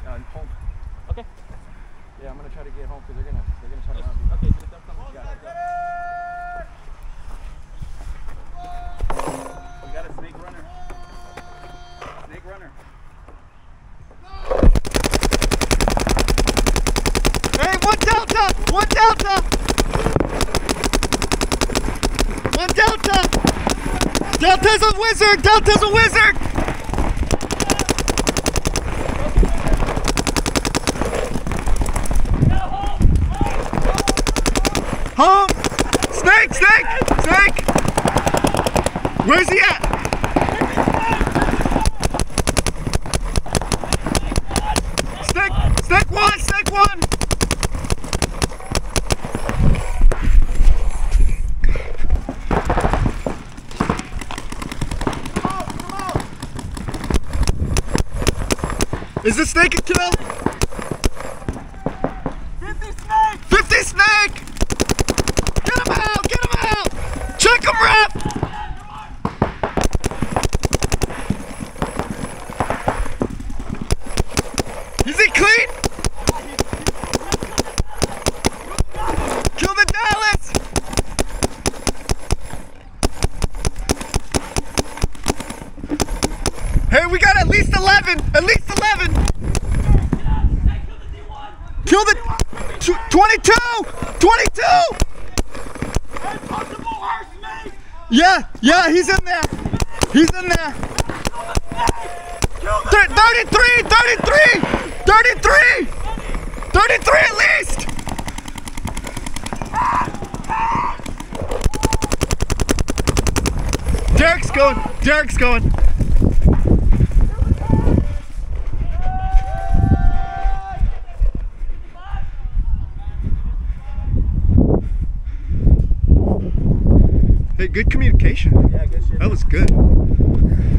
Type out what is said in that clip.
home. Okay. Yeah, I'm gonna try to get home because they're gonna try to run. Okay, so that's something. We got a snake runner. Snake runner. Hey, one delta! One delta! One delta! Delta's a wizard! Delta's a wizard! Home! Snake! Snake! Snake! Where's he at? Snake! Snake one! Snake one! Is the snake a kill? 50 snake! 50 snake! Get him out! Get him out! Check him, ref! Is he clean? Kill the Dallas! Hey, we got at least 11! At least 11! Kill the 22! 22! Yeah, yeah, he's in there. He's in there. 33! 33! 33! 33 at least! Derek's going. Derek's going. Hey, good communication. Yeah, good shit. That was good.